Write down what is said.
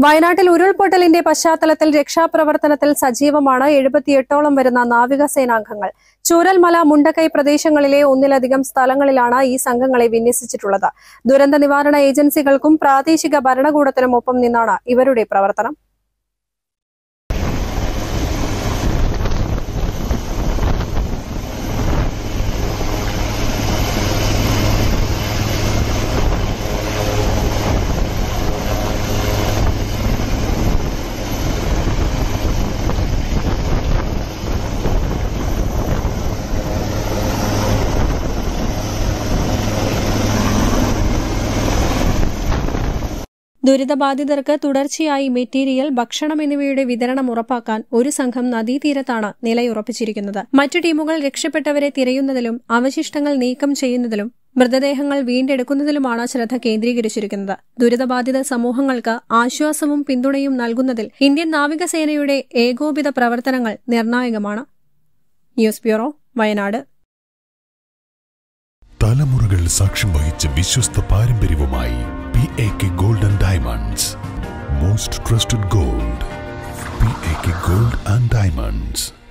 വയനാട്ടിൽ ഉരുൾപൊട്ടലിന്റെ പശ്ചാത്തലത്തിൽ രക്ഷാപ്രവർത്തനത്തിൽ സജീവമാണ് 78ഓളം വരുന്ന നാവികസേനാംഗങ്ങൾ. ചൂരൽമല, മുണ്ടക്കൈ പ്രദേശങ്ങളിലെ ഒന്നിലധികം സ്ഥലങ്ങളിലാണ് ഈ സംഘങ്ങളെ വിന്യസിച്ചിട്ടുള്ളത്. ദുരന്ത നിവാരണ ഏജൻസികൾക്കും പ്രാദേശിക ഭരണകൂടത്തിനും ഒപ്പം നിന്നാണ് ഇവരുടെ പ്രവർത്തനം. ദുരിതബാധിതർക്ക് തുടർച്ചയായി മെറ്റീരിയൽ, ഭക്ഷണം എന്നിവയുടെ വിതരണം ഉറപ്പാക്കാൻ ഒരു സംഘം നദീതീരത്താണ് നിലയുറപ്പിച്ചിരിക്കുന്നത്. മറ്റു ടീമുകൾ രക്ഷപ്പെട്ടവരെ തിരയുന്നതിലും അവശിഷ്ടങ്ങൾ നീക്കം ചെയ്യുന്നതിലും മൃതദേഹങ്ങൾ വീണ്ടെടുക്കുന്നതിലുമാണ് ശ്രദ്ധ കേന്ദ്രീകരിച്ചിരിക്കുന്നത്. ദുരിതബാധിത സമൂഹങ്ങൾക്ക് ആശ്വാസവും പിന്തുണയും നൽകുന്നതിൽ ഇന്ത്യൻ നാവികസേനയുടെ ഏകോപിത പ്രവർത്തനങ്ങൾ നിർണായകമാണ്. News bureau, Wayanad. തലമുറകൾ സാക്ഷ്യം വഹിച്ച വിശ്വസ്ത പാരമ്പര്യവുമായി PAK Gold and Diamonds. Most trusted gold. PAK Gold and Diamonds.